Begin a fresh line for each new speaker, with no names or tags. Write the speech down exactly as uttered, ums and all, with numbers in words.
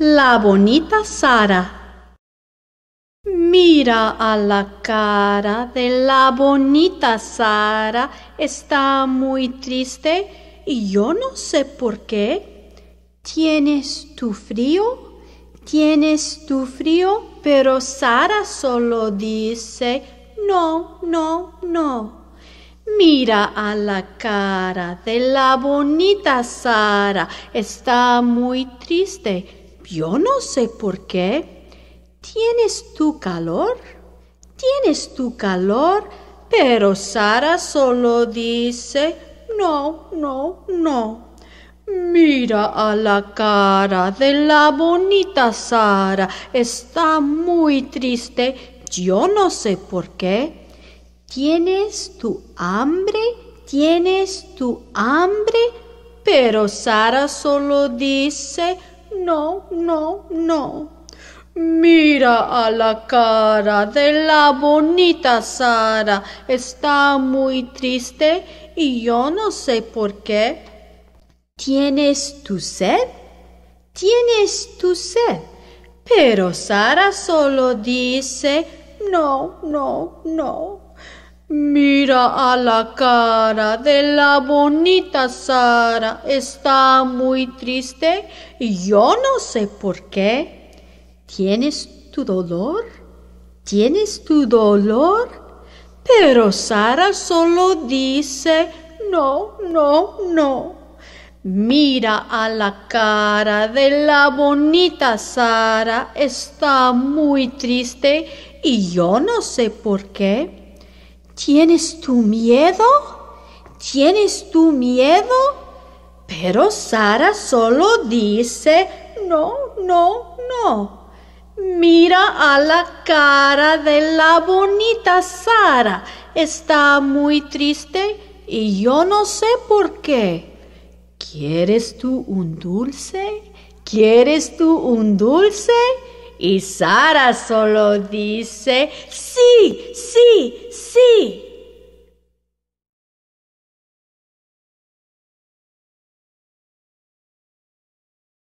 la bonita Sara. Mira a la cara de la bonita Sara, está muy triste y yo no sé por qué. ¿Tienes tu frío? ¿Tienes tu frío? Pero Sara solo dice, no, no, no. Mira a la cara de la bonita Sara, está muy triste. Yo no sé por qué. ¿Tienes tu calor? ¿Tienes tu calor? Pero Sara solo dice, no, no, no. Mira a la cara de la bonita Sara, está muy triste. Yo no sé por qué. ¿Tienes tu hambre? ¿Tienes tu hambre? Pero Sara solo dice, no, no, no. Mira a la cara de la bonita Sara, está muy triste y yo no sé por qué. ¿Tienes tu sed? ¿Tienes tu sed? Pero Sara solo dice, no, no, no. Mira a la cara de la bonita Sara, está muy triste y yo no sé por qué. ¿Tienes tu dolor? ¿Tienes tu dolor? Pero Sara solo dice, no, no, no. Mira a la cara de la bonita Sara, está muy triste y yo no sé por qué. ¿Tienes tu miedo? ¿Tienes tu miedo? Pero Sara solo dice, no, no, no. Mira a la cara de la bonita Sara, está muy triste y yo no sé por qué. ¿Quieres tú un dulce? ¿Quieres tú un dulce? Y Sara solo dice, sí, sí, sí.